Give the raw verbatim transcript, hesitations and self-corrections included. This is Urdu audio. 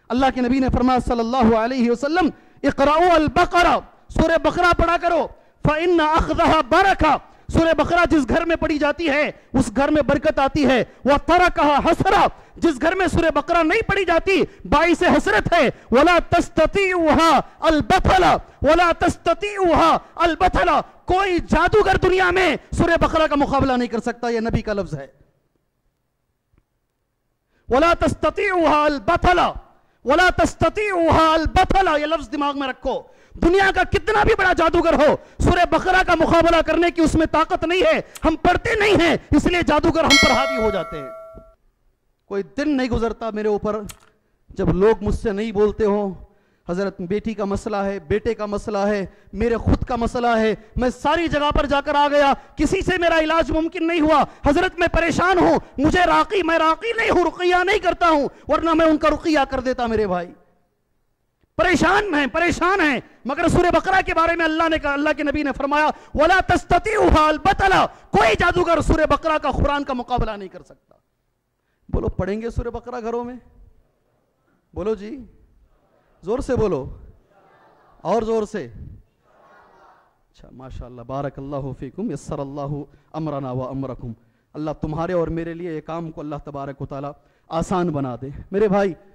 اللہ کے نبی نے فرمایا صلی اللہ علیہ وسلم اقرأوا البقرہ، سورہ بقرہ پڑھا کرو، فإن أخذها برکہ، سورہ بقرہ جس گھر میں پڑھی جاتی ہے اس گھر میں برکت آتی ہے، وَتَرَكَهَا حَسْرَةً، جس گھر میں سورہ بقرہ نہیں پڑھی جاتی باعث حسرت ہے، وَلَا تَسْتَطِيعُهَا الْبَطَلَ وَلَا تَسْتَطِيعُهَا الْبَطَلَ، کوئی جادوگر دنیا میں سورہ بقرہ کا مقابلہ نہیں کر سکتا، یہ نبی کا لفظ ہے۔ وَلَا تَسْتَطِيعُهَا الْبَطَلَ وَلَا تَسْتَطِيعُهَا الْبَطَلَ، یہ لفظ دماغ میں رکھو، دنیا کا کتنا بھی بڑا جادوگر ہو سورہ بقرہ کا مقابلہ کرنے کی اس میں طاقت نہیں ہے، ہم پڑھتے نہیں ہیں اس لیے جادوگر ہم پر حاوی ہو جاتے ہیں۔ کوئی دن نہیں گزرتا میرے اوپر جب لوگ مجھ سے نہیں بولتے ہوں حضرت بیٹی کا مسئلہ ہے، بیٹے کا مسئلہ ہے، میرے خود کا مسئلہ ہے، میں ساری جگہ پر جا کر آ گیا، کسی سے میرا علاج ممکن نہیں ہوا، حضرت میں پریشان ہوں، مجھے راقی، میں راقی نہیں ہوں، رقیہ نہیں کرتا ہوں، ورنہ میں ان کا رقیہ کر دیتا میرے بھائی۔ پریشان ہیں پریشان ہیں مگر سورہ بقرہ کے بارے میں اللہ نے کہا، اللہ کے نبی نے فرمایا وَلَا تَسْتَطِيعُهَا الْبَطَلَ، کوئی جادوگر سورہ بقرہ کا قرآن کا مقابلہ نہیں کر سکتا۔ بولو پڑھیں گے سورہ بقرہ گھروں میں؟ بولو جی، زور سے بولو، اور زور سے۔ اچھا ماشاءاللہ، بارک اللہ فیکم، یسر اللہ امرنا و امرکم، اللہ تمہارے اور میرے لیے یہ کام کو اللہ تبارک و تعالی آسان بنا دے۔ میرے بھائی